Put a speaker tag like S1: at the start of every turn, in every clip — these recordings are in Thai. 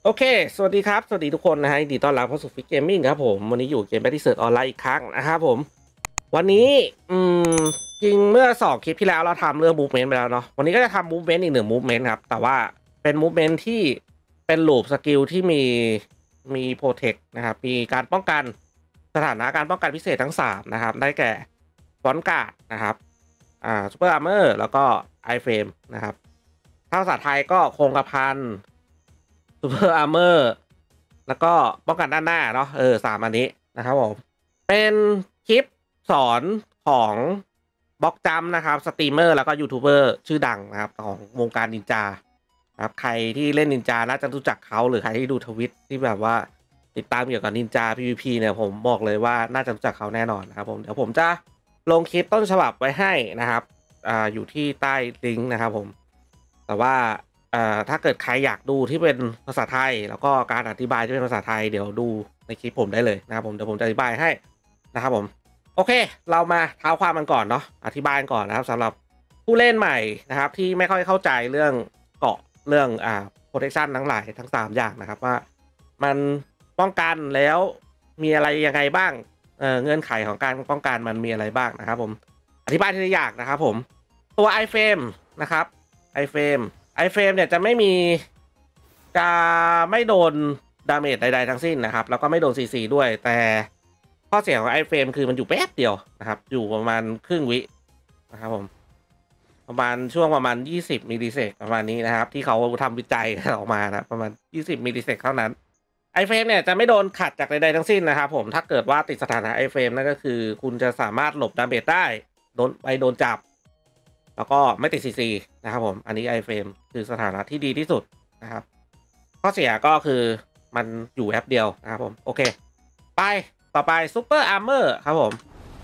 S1: โอเค สวัสดีครับ สวัสดีทุกคนนะฮะยินดีต้อนรับเข้าสู่ฟิกเกมมิ่งครับผม วันนี้อยู่เกม Battlefield เซิร์ชออนไลน์อีกครั้งนะครับผม วันนี้จริงเมื่อ2คลิปที่แล้วเราทำเรื่อง movement ไปแล้วเนาะ วันนี้ก็จะทำ movement อีก1 movement ครับ แต่ว่าเป็น movement ที่เป็น loop สกิลที่มี protect นะครับ มีการป้องกันสถานะการป้องกันพิเศษทั้ง3นะครับ ได้แก่ฟอนการ์ดนะครับซูเปอร์อาร์เมอร์แล้วก็ไอเฟรมนะครับถ้าภาษาไทยก็คงกระพันซูเปอร์อาร์เมอร์แล้วก็ป้องกันด้านหน้าเนาะ3อันนี้นะครับผมเป็นคลิปสอนของบล็อกจัมนะครับสตรีมเมอร์แล้วก็ยูทูบเบอร์ชื่อดังนะครับของวงการนินจาครับใครที่เล่นนินจาน่าจะรู้จักเขาหรือใครที่ดูทวิตที่แบบว่าติดตามเกี่ยวกับนินจา PVP เนี่ยผมบอกเลยว่าน่าจะรู้จักเขาแน่นอนนะครับผมเดี๋ยวผมจะลงคลิปต้นฉบับไว้ให้นะครับอยู่ที่ใต้ลิงก์นะครับผมแต่ว่าถ้าเกิดใครอยากดูที่เป็นภาษาไทยแล้วก็การอธิบายที่เป็นภาษาไทยเดี๋ยวดูในคลิปผมได้เลยนะครับผมเดี๋ยวผมจะอธิบายให้นะครับผมโอเคเรามาเท้าความมันก่อนเนาะอธิบายก่อนนะครับสำหรับผู้เล่นใหม่นะครับที่ไม่ค่อยเข้าใจเรื่องเกาะเรื่องprotection ทั้งหลายทั้ง3อย่างนะครับว่ามันป้องกันแล้วมีอะไรยังไงบ้างเงื่อนไขของการป้องกันมันมีอะไรบ้างนะครับผมอธิบายทีละอย่างนะครับผมตัว iFrame นะครับ iFrameเนี่ยจะไม่โดนดาเมจใดๆทั้งสิ้นนะครับแล้วก็ไม่โดน CC ด้วยแต่ข้อเสียของ iFrame คือมันอยู่แป๊บเดียวนะครับอยู่ประมาณครึ่งวินะครับผมช่วงประมาณ20มิลลิเซกประมาณนี้นะครับที่เขาทำวิจัยออกมานะประมาณ20มิลลิเซกเท่านั้นiFrameเนี่ยจะไม่โดนขัดจากใดๆทั้งสิ้นนะครับผมถ้าเกิดว่าติดสถานะ iFrame นั่นก็คือคุณจะสามารถหลบดาเมจได้โดนจับแล้วก็ไม่ติด CC นะครับผมอันนี้ iFrame คือสถานะที่ดีที่สุดนะครับข้อเสียก็คือมันอยู่แอปเดียวนะครับผมโอเคไปต่อไป Super Armor ครับผม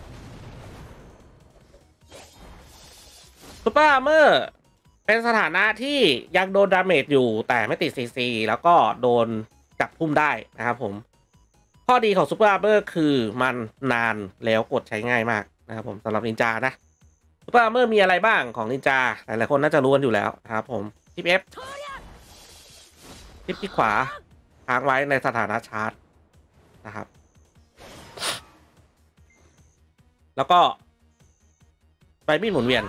S1: Super Armor เป็นสถานะที่ยังโดนดาเมจอยู่แต่ไม่ติด CC แล้วก็โดนจับทุ่มได้นะครับผมข้อดีของ Super Armor คือมันนานแล้วกดใช้ง่ายมากนะครับผมสำหรับนินจานะSuper Armor มีอะไรบ้างของนินจาหลายๆคนน่าจะรู้กันอยู่แล้วนะครับผมทิป F ทิปที่ขวาค้างไว้ในสถานะชาร์จนะครับแล้วก็ไฟมีดหมุนเวียน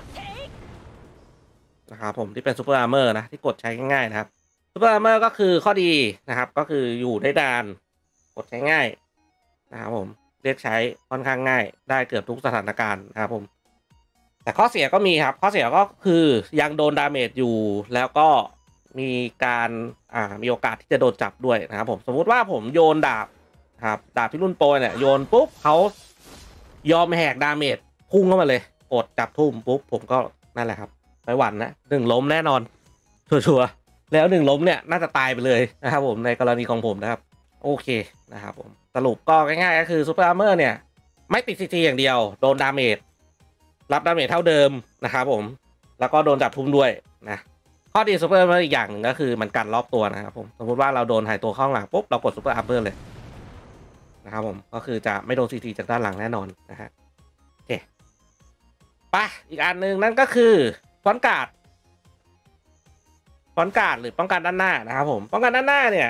S1: นะครับผมที่เป็นซูเปอร์อาร์เมอร์นะที่กดใช้ง่ายๆนะครับซูเปอร์อาร์เมอร์ก็คือข้อดีนะครับก็คืออยู่ได้นานกดใช้ง่ายนะครับผมเรียกใช้ค่อนข้างง่ายได้เกือบทุกสถานการณ์นะครับผมแต่ข้อเสียก็มีครับข้อเสียก็คือยังโดนดาเมจอยู่แล้วก็มีการมีโอกาสที่จะโดนจับด้วยนะครับผมสมมุติว่าผมโยนดาบครับดาบที่รุ่นโปรเนี่ยโยนปุ๊บเขายอมแหกดาเมจพุ่งเข้ามาเลยกดจับทุ่มปุ๊บผมก็นั่นแหละครับไม่หวั่นนะ1ล้มแน่นอนชัวร์แล้ว1ล้มเนี่ยน่าจะตายไปเลยนะครับผมในกรณีของผมนะครับโอเคนะครับผมสรุปก็ง่ายๆก็คือซูเปอร์อาร์เมอร์เนี่ยไม่ติดซีทีอย่างเดียวโดนดาเมจรับดาเมจเท่าเดิมนะครับผมแล้วก็โดนจับทุ่มด้วยนะข้อดีซูเปอร์อาร์เมอร์อีกอย่างหนึ่งก็คือมันกันรอบตัวนะครับผมสมมติว่าเราโดนหายตัวข้างหลังปุ๊บเรากดซูเปอร์อาร์เมอร์เลยนะครับผมก็คือจะไม่โดนซีทีจากด้านหลังแน่นอนนะฮะโอเคไปอีกอันหนึ่งนั่นก็คือฟอนการ์ดหรือป้องกันด้านหน้านะครับผมป้องกันด้านหน้าเนี่ย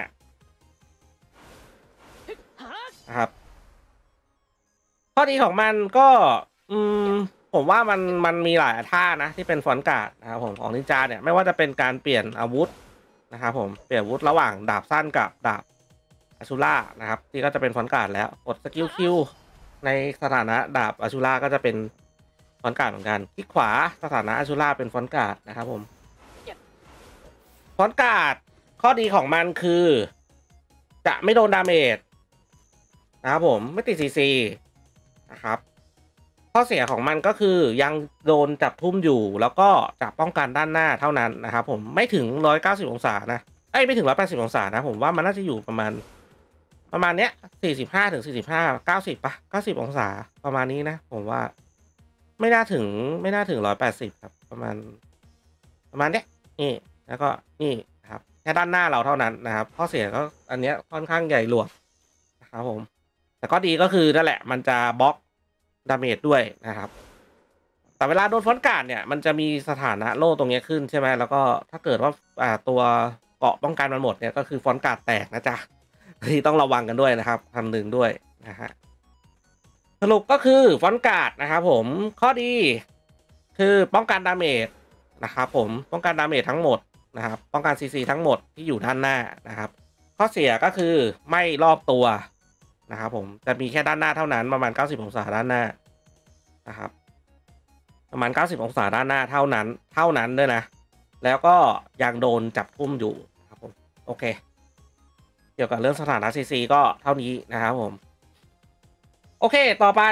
S1: นะครับข้อดีของมันก็ผมว่ามันมีหลายท่านะที่เป็นฟอนการ์ดนะครับผมของนินจาเนี่ยไม่ว่าจะเป็นการเปลี่ยนอาวุธนะครับผมเปลี่ยนอาวุธระหว่างดาบสั้นกับดาบอาชูล่านะครับที่ก็จะเป็นฟอนการ์ดแล้วกดสกิลคิวในสถานะดาบอาชูล่าก็จะเป็นฟอนการ์ดเหมือนกันคลิกขวาสถานะอาชูล่าเป็นฟอนการ์ดนะครับผมฟอนการ์ดข้อดีของมันคือจะไม่โดนดาเมจนะครับผมไม่ติดCCนะครับข้อเสียของมันก็คือยังโดนจับทุ่มอยู่แล้วก็จะป้องกันด้านหน้าเท่านั้นนะครับผมไม่ถึง190องศานะไม่ถึง180องศานะผมว่ามันน่าจะอยู่ประมาณเนี้ย45 ถึง 45 90ป่ะ90องศาประมาณนี้นะผมว่าไม่น่าถึง180ครับประมาณเนี้ยนี่แล้วก็นี่ครับแค่ด้านหน้าเราเท่านั้นนะครับข้อเสียก็อันเนี้ยค่อนข้างใหญ่หลวงนะครับผมแต่ก็ดีก็คือนั่นแหละมันจะบล็อกดาเมจด้วยนะครับแต่เวลาโดนฟอนการ์ดเนี่ยมันจะมีสถานะโล่ตรงนี้ขึ้นใช่ไหมแล้วก็ถ้าเกิดว่าตัวเกาะป้องกันมันหมดเนี่ยก็คือฟอนต์การ์ดแตกนะจ๊ะที่ต้องระวังกันด้วยนะครับคำหนึ่งด้วยนะฮะสรุปก็คือฟอนต์การ์ดนะครับผมข้อดีคือป้องกันดาเมจนะครับผมป้องกันดาเมจทั้งหมดนะครับป้องกันซีซีทั้งหมดที่อยู่ด้านหน้านะครับข้อเสียก็คือไม่รอบตัวนะครับผมจะมีแค่ด้านหน้าเท่านั้นประมาณ90องศาด้านหน้านะครับประมาณ90องศาด้านหน้าเท่านั้นด้วยนะแล้วก็ยังโดนจับทุ่มอยู่นะครับผมโอเคเกี่ยวกับเรื่องสถานะซีซีก็เท่านี้นะครับผมโอเคต่อไป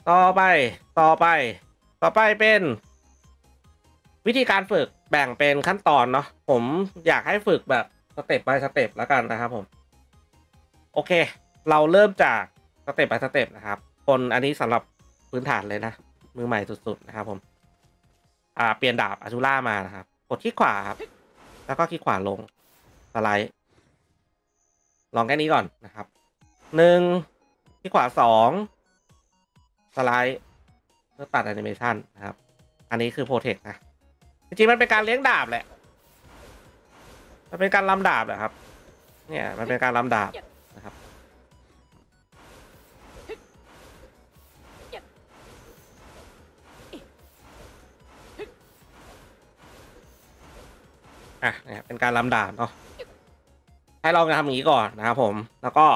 S1: เป็นวิธีการฝึกแบ่งเป็นขั้นตอนเนาะผมอยากให้ฝึกแบบสเต็ป by สเต็ปแล้วกันนะครับผมโอเคเราเริ่มจากสเต็ป by สเต็ปนะครับคนอันนี้สำหรับพื้นฐานเลยนะมือใหม่สุดๆนะครับผมเปลี่ยนดาบอาชูล่ามานะครับกดคลิกขวาครับแล้วก็คลิกขวาลงสไลด์ลองแค่นี้ก่อนนะครับ1คลิกขวา2สไลด์เพื่อตัดแอนิเมชันนะครับอันนี้คือโปรเทคนะจริงๆมันเป็นการเลี้ยงดาบแหละมันเป็นการลำดาบแหละครับเนี่ยมันเป็นการลำดาบนะครับเนี่ยเป็นการลำดาบเนาะให้ลองทำอย่างนี้ก่อนนะครับผมแล้วก็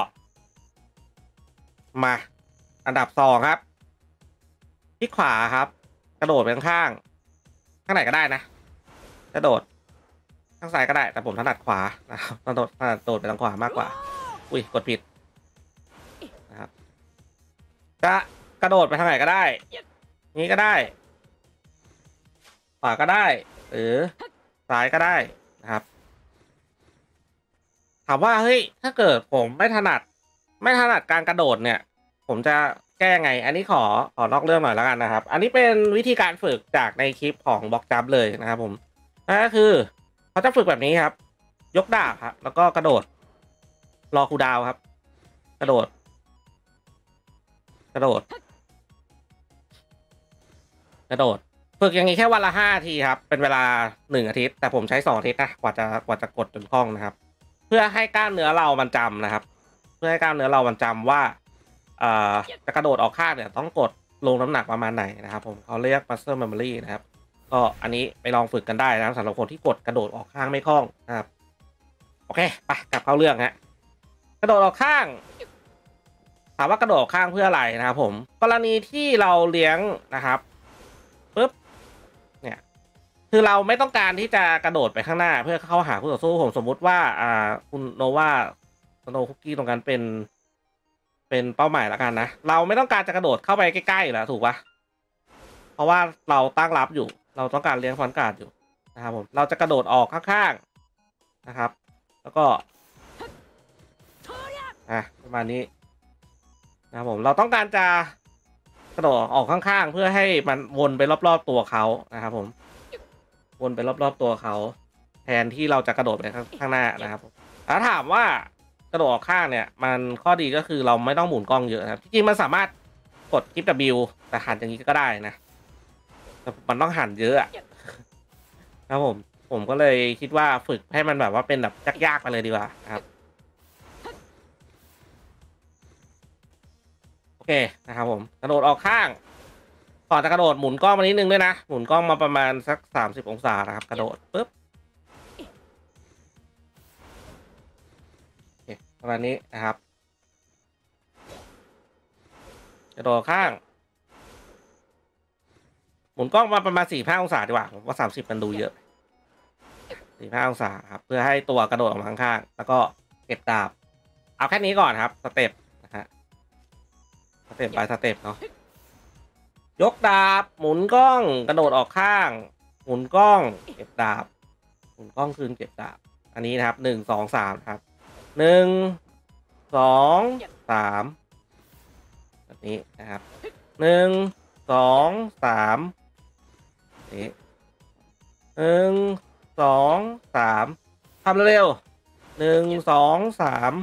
S1: มาอันดับ2ครับคลิกขวาครับกระโดดไปข้างไหนก็ได้นะกระโดดข้างซ้ายก็ได้แต่ผมถนัดขวานะครับถนัดโดดไปทางขวามากกว่าอุ้ยกดผิดนะครับจะกระโดดไปทางไหนก็ได้นี้ก็ได้ขวาก็ได้หรือซ้ายก็ได้นะครับถามว่าเฮ้ยถ้าเกิดผมไม่ถนัดการกระโดดเนี่ยผมจะแก้ไงอันนี้ขอนอกเรื่องหน่อยแล้วกันนะครับอันนี้เป็นวิธีการฝึกจากในคลิปของบล็อกจัมเลยนะครับผมนั่นก็คือเขาจะฝึกแบบนี้ครับยกดาบครับแล้วก็กระโดดรอคูลดาวน์ครับกระโดดฝึกอย่างนี้แค่วันละ5 ทีครับเป็นเวลา1 อาทิตย์แต่ผมใช้2 อาทิตย์นะกว่าจะกดจนคล่องนะครับเพื่อให้กล้ามเนื้อเรามันจำนะครับเพื่อให้กล้ามเนื้อเรามันจำว่าจะกระโดดออกข้างเนี่ยต้องกดลงน้ำหนักประมาณไหนนะครับผมเขาเรียก muscle memory นะครับก็อันนี้ไปลองฝึกกันได้นะครับสำหรับคนที่กดกระโดดออกข้างไม่คล่องนะครับโอเคไปกลับเข้าเรื่องฮะกระโดดออกข้างถามว่ากระโดดออกข้างเพื่ออะไรนะครับผมกรณีที่เราเลี้ยงนะครับปึ๊บเนี่ยคือเราไม่ต้องการที่จะกระโดดไปข้างหน้าเพื่อเข้าหาคู่ต่อสู้ผมสมมุติว่าคุณโนวาสโนคุกกี้ตรงนั้นเป็นเป้าหมายแล้วกันนะเราไม่ต้องการจะกระโดดเข้าไปใกล้ๆแล้วถูกปะเพราะว่าเราตั้งรับอยู่เราต้องการเลี้ยงฟอนต์การ์ดอยู่นะครับผมเราจะกระโดดออกข้างๆนะครับแล้วก็ประมาณนี้นะครับผมเราต้องการจะกระโดดออกข้างๆเพื่อให้มันวนไปรอบๆตัวเขานะครับผมวนไปรอบๆตัวเขาแทนที่เราจะกระโดดไปข้างหน้านะครับผมแล้วถามว่ากระโดดออกข้างเนี่ยมันข้อดีก็คือเราไม่ต้องหมุนกล้องเยอะครับจริงๆมันสามารถกดคลิป W แต่หันอย่างนี้ก็ได้นะแต่มันต้องหันเยอะครับผมก็เลยคิดว่าฝึกให้มันแบบว่าเป็นแบบยากๆไปเลยดีกว่านะครับโอเคนะครับผมกระโดดออกข้างก่อนจะกระโดดหมุนกล้องมานิดนึงด้วยนะหมุนกล้องมาประมาณสัก30 องศานะครับกระโดดปึ๊บประมาณนี้นะครับกระโดดข้างหมุนกล้องมาประมาณ45 องศาดีกว่าผมว่า30มันดูเยอะ45 องศาครับเพื่อให้ตัวกระโดดออกมาข้างๆแล้วก็เก็บดาบเอาแค่นี้ก่อนครับสเต็ปนะฮะสเต็ป by สเต็ปเนาะยกดาบหมุนกล้องกระโดดออกข้างหมุนกล้องเก็บดาบหมุนกล้องคืนเก็บดาบอันนี้นะครับ1 2 3ครับ1 2 3แบบนี้นะครับ1 2 3นี่1 2 3ทำเร็วๆ1 2 3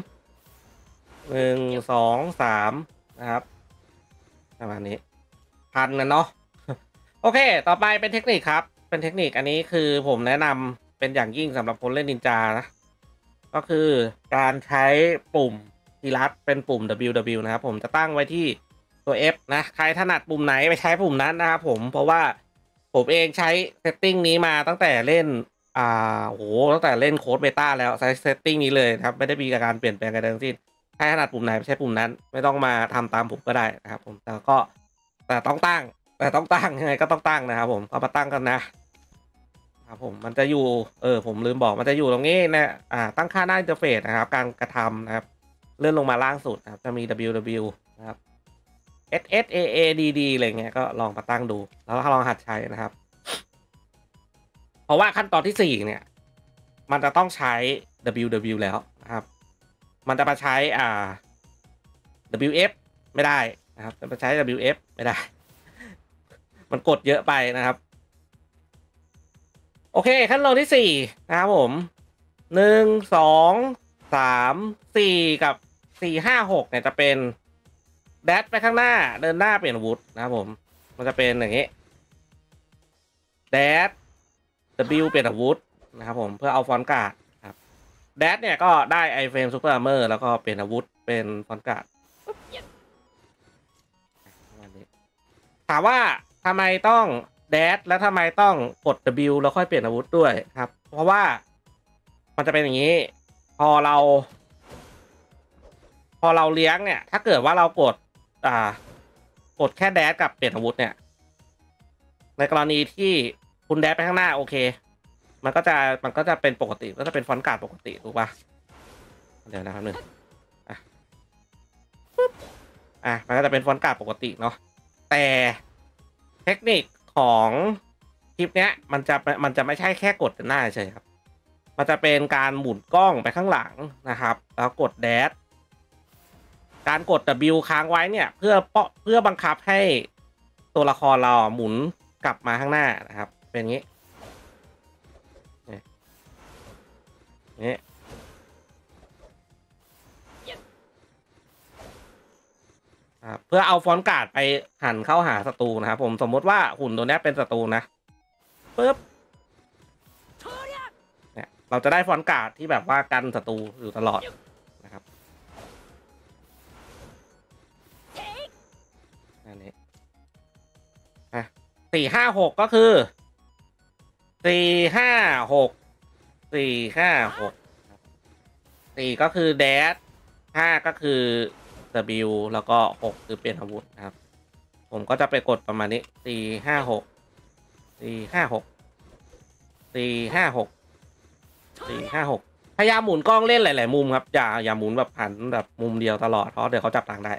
S1: 1 2 3นะครับประมาณนี้พันนะเนาะโอเคต่อไปเป็นเทคนิคครับเป็นเทคนิคอันนี้คือผมแนะนำเป็นอย่างยิ่งสำหรับคนเล่นนินจานะก็คือการใช้ปุ่มทีลัดเป็นปุ่ม WW นะครับผมจะตั้งไว้ที่ตัว F นะใครถนัดปุ่มไหนไปใช้ปุ่มนั้นนะครับผมเพราะว่าผมเองใช้เซตติ้งนี้มาตั้งแต่เล่นโหตั้งแต่เล่นโค้ดเบต้าแล้วใช้เซตติ้งนี้เลยครับไม่ได้มีการเปลี่ยนแปลงอะไรทั้งสิ้นใครถนัดปุ่มไหนไปใช้ปุ่มนั้นไม่ต้องมาทำตามผมก็ได้นะครับผมแต่ต้องตั้งยังไงก็ต้องตั้งนะครับผมเอามาตั้งกันนะครับผมมันจะอยู่ผมลืมบอกมันจะอยู่ตรงนี้นะตั้งค่าหน้าอินเทอร์เฟซนะครับการกระทำนะครับเลื่อนลงมาล่างสุดนะครับจะมี WW นะครับ SSAADD อะไรเงี้ยก็ลองมาตั้งดูแล้วลองหัดใช้นะครับเพราะว่าขั้นตอนที่4เนี่ยมันจะต้องใช้ WW แล้วนะครับมันจะมาใช้WF ไม่ได้นะครับจะมาใช้ WF ไม่ได้มันกดเยอะไปนะครับโอเคขั้นตอนที่4นะครับผม1 2 3 4กับ4 5 6เนี่ยจะเป็นแดชไปข้างหน้าเดินหน้าเปลี่ยนอาวุธนะครับผมมันจะเป็นอย่างนี้แดช W เปลี่ยนอาวุธนะครับผมเพื่อเอาฟอนต์การ์ดครับแดชเนี่ยก็ได้ไอเฟรมซูเปอร์อาร์เมอร์แล้วก็เปลี่ยนอาวุธเป็นฟอนต์การ์ดถามว่าทำไมต้องแดชและทำไมต้องกด W แล้วค่อยเปลี่ยนอาวุธด้วยครับเพราะว่ามันจะเป็นอย่างนี้พอเราเลี้ยงเนี่ยถ้าเกิดว่าเรากดแค่แดชกับเปลี่ยนอาวุธเนี่ยในกรณีที่คุณแดชไปข้างหน้าโอเคมันก็จะเป็นปกติก็จะเป็นฟอนต์การ์ดปกติถูกปะเดี๋ยวนะครับหนึ่งมันก็จะเป็นฟอนต์การ์ดปกติเนาะแต่เทคนิคของคลิปเนี้ยมันจะไม่ใช่แค่กดหน้าเฉยครับมันจะเป็นการหมุนกล้องไปข้างหลังนะครับแล้วกดแดชการกด W ค้างไว้เนี่ยเพื่อบังคับให้ตัวละครเราหมุนกลับมาข้างหน้านะครับเป็นอย่างนี้นี่เพื่อเอาฟอนต์การ์ดไปหันเข้าหาศัตรูนะครับผมสมมติว่าหุ่นตัวนี้เป็นศัตรูนะปึ๊บเนี่ยเราจะได้ฟอนต์การ์ดที่แบบว่ากันศัตรูอยู่ตลอดนะครับอันนี้4 5 6ก็คือ4 5 6 4 ก็คือแดช5ก็คือ W แล้วก็6คือเปลี่ยนอาวุธนะครับผมก็จะไปกดประมาณนี้4 5 6 พยายามหมุนกล้องเล่นหลายๆมุมครับอย่าหมุนแบบหันแบบมุมเดียวตลอดเพราะเดี๋ยวเขาจับทางได้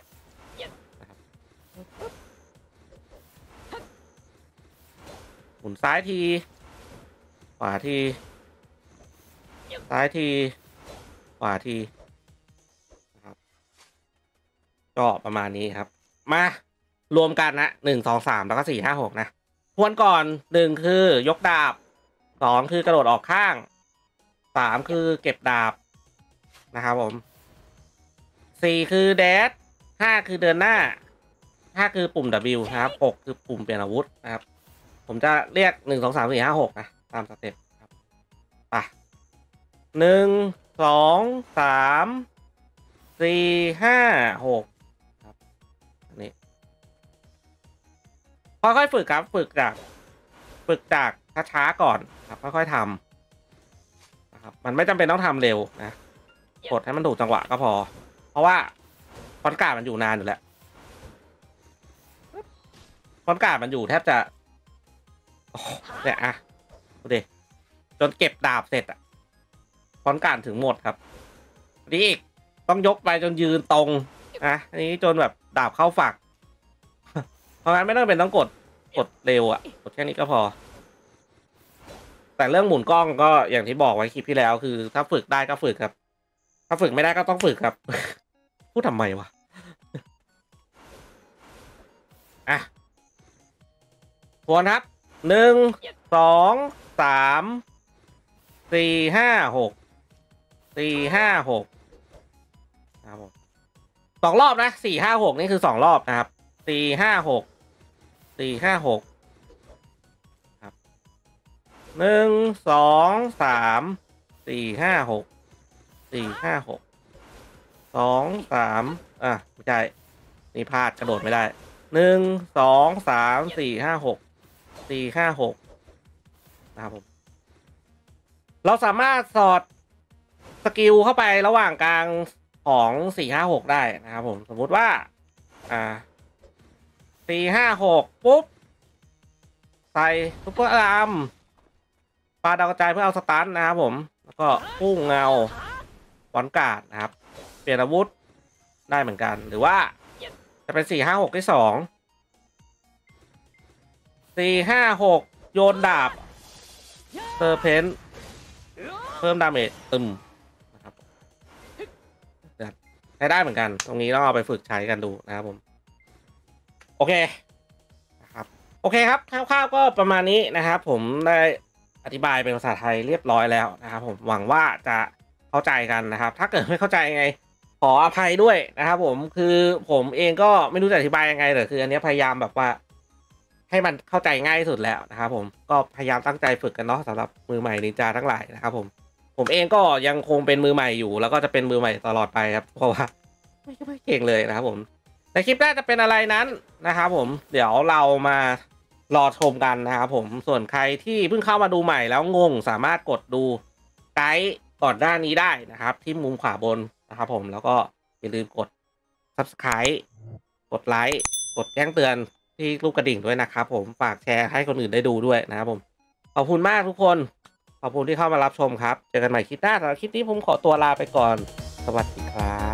S1: หมุนซ้ายทีขวาทีซ้ายทีขวาทีนะครับก็ประมาณนี้ครับมารวมกันนะ1 2 3แล้วก็4 5 6นะทวนก่อน1คือยกดาบ2คือกระโดดออกข้าง3คือเก็บดาบนะครับผม4คือแดช5คือเดินหน้า5คือปุ่ม W นะครับ6คือปุ่มเปลี่ยนอาวุธนะครับผมจะเรียก1 2 3 4 5 6นะตามสเต็ปครับไป1 2 3 4 5 6ครับนี่ค่อยๆฝึกครับฝึกจากช้าๆก่อนครับค่อยๆทำนะครับมันไม่จำเป็นต้องทำเร็วนะกดให้มันถูกจังหวะก็พอเพราะว่าฟอนต์การ์ดมันอยู่นานอยู่แล้วฟอนต์การ์ดมันอยู่แทบจะเนี่ยดูดิจนเก็บดาบเสร็จฟอนต์การ์ดถึงหมดครับนี่อีกต้องยกไปจนยืนตรงอันนี้จนแบบดาบเข้าฝักเพราะงั้นไม่ต้องเป็นต้องกดเร็วกดแค่นี้ก็พอแต่เรื่องหมุนกล้องก็อย่างที่บอกไว้คลิปที่แล้วคือถ้าฝึกได้ก็ฝึกครับถ้าฝึกไม่ได้ก็ต้องฝึกครับ พูดทำไมวะทวนครับ1 2 3 4 5 6 4 5 6ครับผม2 รอบนะ4 5 6นี่คือ2 รอบนะครับ4 5 6 4 5 6ครับ1 2 3 4 5 6 4 5 6 2 3ไม่ใช่นี่พลาดกระโดดไม่ได้1 2 3 4 5 6 4 5 6นะครับผมเราสามารถสอดสกิลเข้าไประหว่างกลางของ4 5 6ได้นะครับผมสมมุติว่า4 5 6ปุ๊บใส่ซุปเปอร์อะลามปาดาวกระจายเพื่อเอาสตันนะครับผมแล้วก็พุ่งเงาบอลการ์ดนะครับเปลี่ยนอาวุธได้เหมือนกันหรือว่าจะเป็น4 5 6ที่4 5 6โยนดาบเซอร์เพนเพิ่มดาเมจนะครับใช้ได้เหมือนกันตรงนี้ต้องเอาไปฝึกใช้กันดูนะครับผมโอเคนะครับโอเคครับคร่าวๆก็ประมาณนี้นะครับผมได้อธิบายเป็นภาษาไทยเรียบร้อยแล้วนะครับผมหวังว่าจะเข้าใจกันนะครับถ้าเกิดไม่เข้าใจยังไงขออภัยด้วยนะครับผมคือผมเองก็ไม่รู้จะอธิบายยังไงแต่คืออันนี้พยายามแบบว่าให้มันเข้าใจง่ายที่สุดแล้วนะครับผมก็พยายามตั้งใจฝึกกันเนาะสำหรับมือใหม่นินจาทั้งหลายนะครับผมเองก็ยังคงเป็นมือใหม่อยู่แล้วก็จะเป็นมือใหม่ตลอดไปครับเพราะว่าไม่เก่งเลยนะครับผมในคลิปแรกจะเป็นอะไรนั้นนะครับผมเดี๋ยวเรามารอชมกันนะครับผมส่วนใครที่เพิ่งเข้ามาดูใหม่แล้วงงสามารถกดดูไกด์ก่อนหน้านี้ได้นะครับที่มุมขวาบนนะครับผมแล้วก็อย่าลืมกด Subscribe กดไลค์กดแจ้งเตือนที่รูปกระดิ่งด้วยนะครับผมฝากแชร์ให้คนอื่นได้ดูด้วยนะครับผมขอบคุณมากทุกคนขอบคุณที่เข้ามารับชมครับเจอกันใหม่คลิปหน้าสำหรับคลิปนี้ผมขอตัวลาไปก่อนสวัสดีครับ